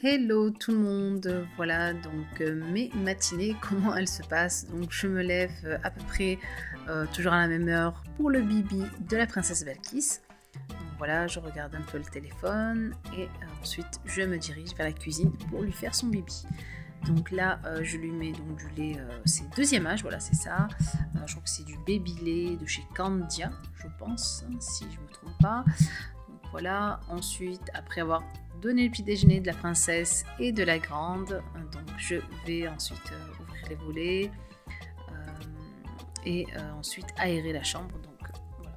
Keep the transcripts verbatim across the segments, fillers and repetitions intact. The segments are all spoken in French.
Hello tout le monde, voilà donc euh, mes matinées, comment elles se passent. Donc je me lève euh, à peu près euh, toujours à la même heure pour le bibi de la princesse Belkis. Donc voilà, je regarde un peu le téléphone et euh, ensuite je me dirige vers la cuisine pour lui faire son bibi. Donc là euh, je lui mets donc du lait, euh, c'est deuxième âge, voilà c'est ça. Euh, je crois que c'est du baby lait de chez Candia, je pense, hein, si je ne me trompe pas. Donc voilà, ensuite après avoir donné le petit déjeuner de la princesse et de la grande, donc je vais ensuite euh, ouvrir les volets euh, et euh, ensuite aérer la chambre. Donc voilà.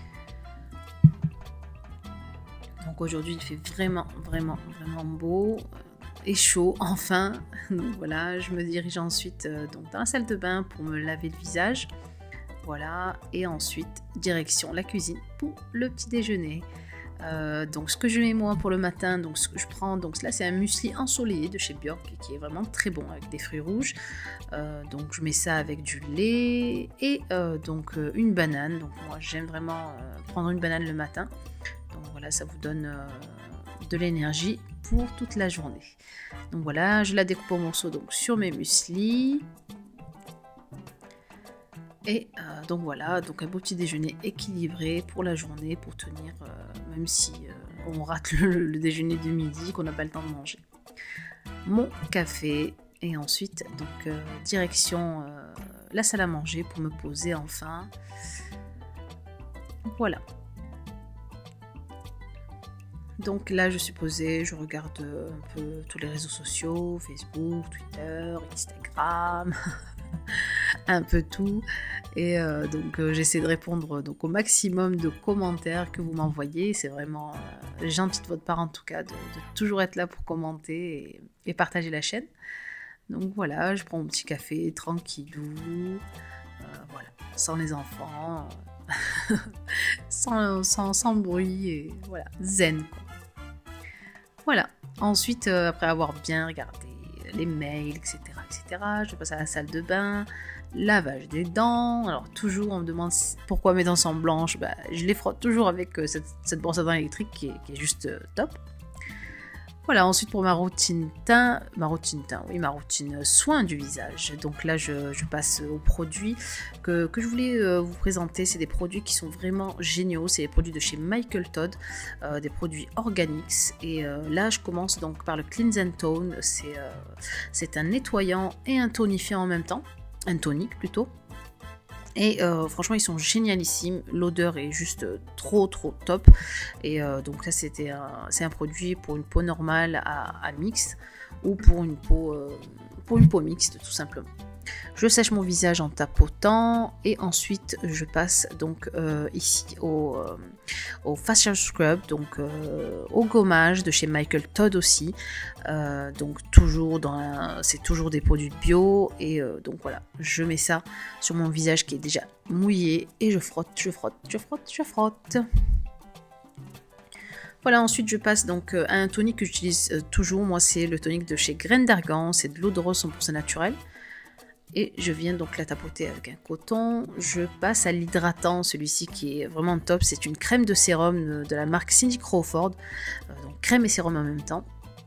Donc aujourd'hui il fait vraiment vraiment vraiment beau et chaud enfin. Donc voilà, je me dirige ensuite euh, donc dans la salle de bain pour me laver le visage. Voilà, et ensuite direction la cuisine pour le petit déjeuner. Euh, donc ce que je mets moi pour le matin, donc ce que je prends, donc là c'est un muesli ensoleillé de chez Bjork qui est vraiment très bon avec des fruits rouges. Euh, donc je mets ça avec du lait et euh, donc euh, une banane. Donc moi j'aime vraiment euh, prendre une banane le matin. Donc voilà, ça vous donne euh, de l'énergie pour toute la journée. Donc voilà, je la découpe en morceaux donc sur mes mueslis. Et euh, donc voilà, donc un beau petit déjeuner équilibré pour la journée, pour tenir, euh, même si euh, on rate le, le déjeuner de midi, qu'on n'a pas le temps de manger. Mon café, et ensuite donc euh, direction euh, la salle à manger pour me poser enfin. Voilà. Donc là je suis posée, je regarde un peu tous les réseaux sociaux, Facebook, Twitter, Instagram, un peu tout. Et euh, donc euh, j'essaie de répondre donc, au maximum de commentaires que vous m'envoyez. C'est vraiment euh, gentil de votre part en tout cas de, de toujours être là pour commenter et, et partager la chaîne. Donc voilà, je prends mon petit café tranquillou, euh, voilà, sans les enfants, euh, sans, sans, sans bruit et voilà, zen quoi. Voilà, ensuite euh, après avoir bien regardé les mails, et cetera, et cetera, je passe à la salle de bain, lavage des dents. Alors toujours on me demande pourquoi mes dents sont blanches, bah, je les frotte toujours avec euh, cette, cette brosse à dents électrique qui est, qui est juste euh, top. Voilà, ensuite pour ma routine teint, ma routine teint, oui, ma routine soin du visage. Donc là, je, je passe aux produits que, que je voulais euh, vous présenter. C'est des produits qui sont vraiment géniaux. C'est des produits de chez Michael Todd, euh, des produits organiques. Et euh, là, je commence donc par le Cleanse and Tone. C'est euh, c'est un nettoyant et un tonifiant en même temps, un tonique plutôt. Et euh, franchement ils sont génialissimes, l'odeur est juste trop trop top. Et euh, donc là c'était un, c'est un produit pour une peau normale à, à mixte ou pour une peau, euh, pour une peau mixte tout simplement. Je sèche mon visage en tapotant et ensuite je passe donc euh, ici au, euh, au facial scrub, donc euh, au gommage de chez Michael Todd aussi. Euh, donc toujours dans, c'est toujours des produits bio et euh, donc voilà, je mets ça sur mon visage qui est déjà mouillé et je frotte, je frotte, je frotte, je frotte. Voilà, ensuite je passe donc à un tonique que j'utilise euh, toujours. Moi c'est le tonique de chez Graines d'Argan, c'est de l'eau de rose cent pour cent naturelle. Et je viens donc la tapoter avec un coton. Je passe à l'hydratant, celui-ci qui est vraiment top. C'est une crème de sérum de la marque Cindy Crawford. Euh, donc crème et sérum en même temps.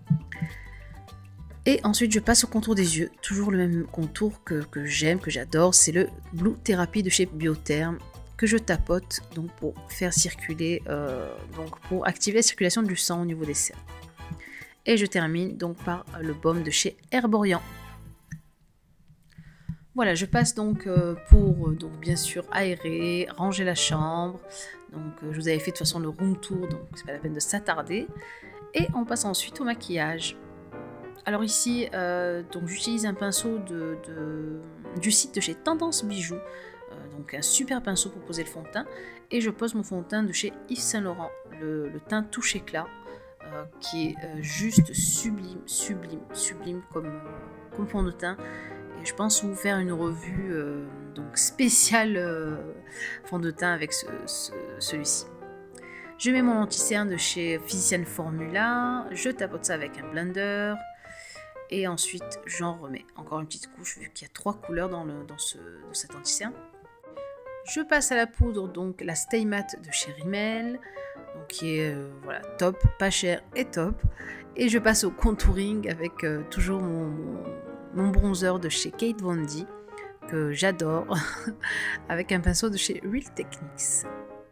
Et ensuite je passe au contour des yeux. Toujours le même contour que, que j'aime, que j'adore. C'est le Blue Therapy de chez Biotherm que je tapote donc pour faire circuler, euh, donc pour activer la circulation du sang au niveau des cernes. Et je termine donc par le baume de chez Herborian. Voilà, je passe donc euh, pour euh, donc bien sûr aérer, ranger la chambre. Donc euh, je vous avais fait de toute façon le room tour, donc c'est pas la peine de s'attarder. Et on passe ensuite au maquillage. Alors ici, euh, donc j'utilise un pinceau de, de, du site de chez Tendance Bijoux. Euh, donc un super pinceau pour poser le fond de teint. Et je pose mon fond de teint de chez Yves Saint Laurent, le, le teint touche éclat, euh, qui est euh, juste sublime, sublime, sublime comme, comme fond de teint. Et je pense vous faire une revue euh, donc spéciale euh, fond de teint avec ce, ce, celui-ci. Je mets mon anti-cerne de chez Physician Formula, je tapote ça avec un blender et ensuite j'en remets encore une petite couche vu qu'il y a trois couleurs dans, le, dans, ce, dans cet anti-cerne. Je passe à la poudre, donc la Stay Matte de chez Rimmel, donc qui est euh, voilà, top, pas cher et top. Et je passe au contouring avec euh, toujours mon, mon, mon bronzer de chez Kate Von D, que j'adore, avec un pinceau de chez Real Techniques.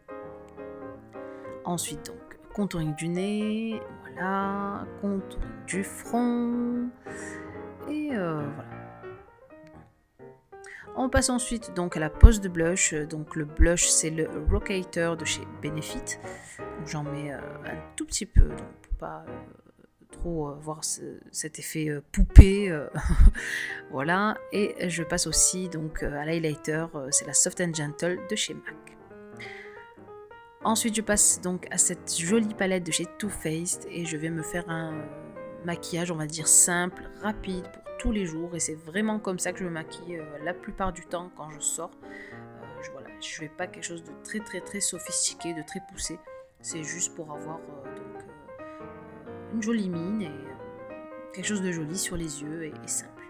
Ensuite, donc, contouring du nez, voilà, contouring du front, et euh, voilà. On passe ensuite donc à la pose de blush. Donc le blush c'est le Rockator de chez Benefit. J'en mets euh, un tout petit peu donc pour pas euh, trop euh, voir ce, cet effet euh, poupée. Euh, voilà. Et je passe aussi donc à l'highlighter. Euh, c'est la Soft and Gentle de chez MAC. Ensuite je passe donc à cette jolie palette de chez Too Faced et je vais me faire un euh, maquillage on va dire simple, rapide pour tous les jours, et c'est vraiment comme ça que je me maquille euh, la plupart du temps quand je sors. Euh, je, voilà, je fais pas quelque chose de très très très sophistiqué, de très poussé. C'est juste pour avoir euh, donc, euh, une jolie mine et euh, quelque chose de joli sur les yeux et, et simple.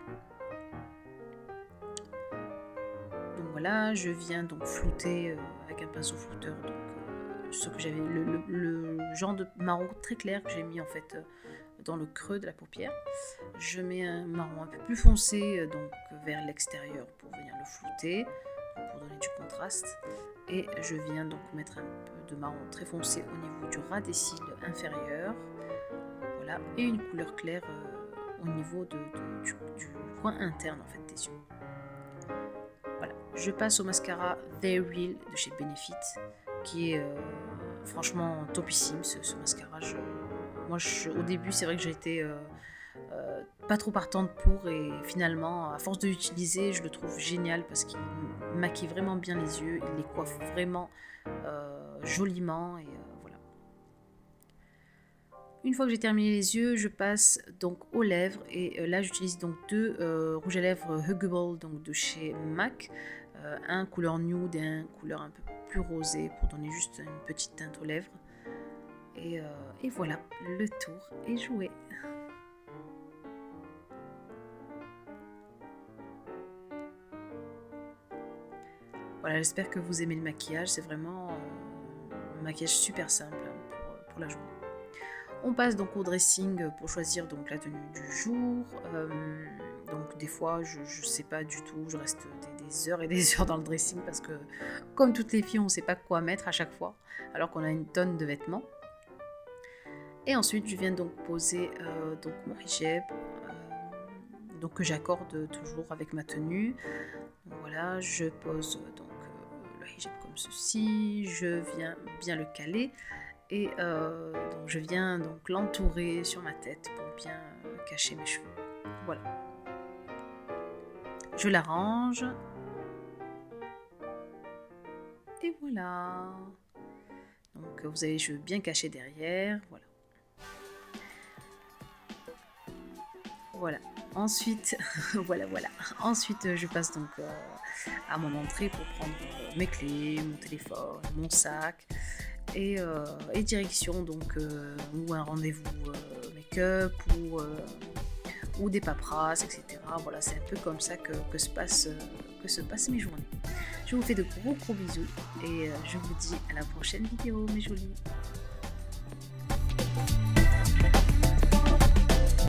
Donc voilà, je viens donc flouter euh, avec un pinceau flouteur donc, euh, ce que j'avais, le, le, le genre de marron très clair que j'ai mis en fait euh, dans le creux de la paupière. Je mets un marron un peu plus foncé donc vers l'extérieur pour venir le flouter, pour donner du contraste, et je viens donc mettre un peu de marron très foncé au niveau du ras des cils inférieurs, voilà, et une couleur claire euh, au niveau de, de, du, du coin interne en fait des yeux. Voilà, je passe au mascara They're Real de chez Benefit, qui est euh, franchement topissime ce, ce mascara. Je, Moi, je, au début, c'est vrai que j'étais euh, euh, pas trop partante pour, et finalement, à force de l'utiliser, je le trouve génial parce qu'il maquille vraiment bien les yeux, il les coiffe vraiment euh, joliment, et euh, voilà. Une fois que j'ai terminé les yeux, je passe donc aux lèvres, et euh, là, j'utilise donc deux euh, rouges à lèvres Huggable donc de chez MAC, euh, un couleur nude et un couleur un peu plus rosé pour donner juste une petite teinte aux lèvres. Et, euh, et voilà, le tour est joué. Voilà, j'espère que vous aimez le maquillage. C'est vraiment euh, un maquillage super simple pour, pour la journée. On passe donc au dressing pour choisir donc la tenue du jour. Euh, donc des fois, je ne sais pas du tout. Je reste des, des heures et des heures dans le dressing parce que, comme toutes les filles, on ne sait pas quoi mettre à chaque fois, alors qu'on a une tonne de vêtements. Et ensuite, je viens donc poser euh, donc mon hijab, euh, donc que j'accorde toujours avec ma tenue. Donc voilà, je pose donc euh, le hijab comme ceci. Je viens bien le caler et euh, donc je viens donc l'entourer sur ma tête pour bien cacher mes cheveux. Voilà. Je l'arrange et voilà. Donc vous avez les cheveux bien cachés derrière. Voilà. Voilà, ensuite, voilà, voilà. Ensuite, je passe donc euh, à mon entrée pour prendre euh, mes clés, mon téléphone, mon sac, et, euh, et direction donc euh, ou un rendez-vous euh, make-up ou, euh, ou des paperasses, et cetera. Voilà, c'est un peu comme ça que, que, se passe, euh, que se passent mes journées. Je vous fais de gros gros bisous et euh, je vous dis à la prochaine vidéo, mes jolis.